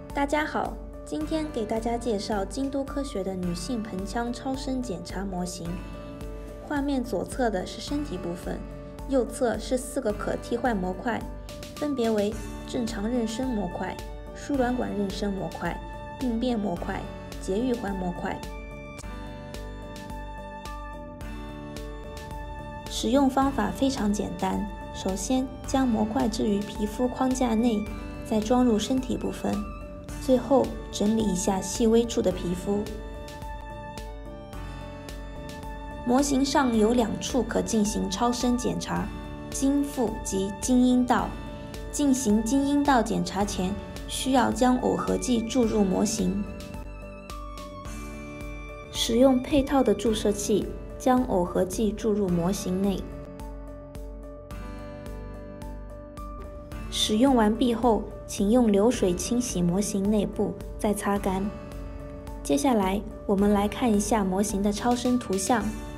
大家好，今天给大家介绍京都科学的女性盆腔超声检查模型。画面左侧的是身体部分，右侧是4个可替换模块，分别为正常妊娠模块、输卵管妊娠模块、病变模块、节育环模块。使用方法非常简单，首先将模块置于皮肤框架内，再装入身体部分，最后整理一下细微处的皮肤。模型上有2处可进行超声检查，经腹及经阴道。进行经阴道检查前，需要将耦合剂注入模型。使用配套的注射器，将耦合剂注入模型内。使用完毕后，请用流水清洗模型内部，再擦干。接下来，我们来看一下模型的超声图像。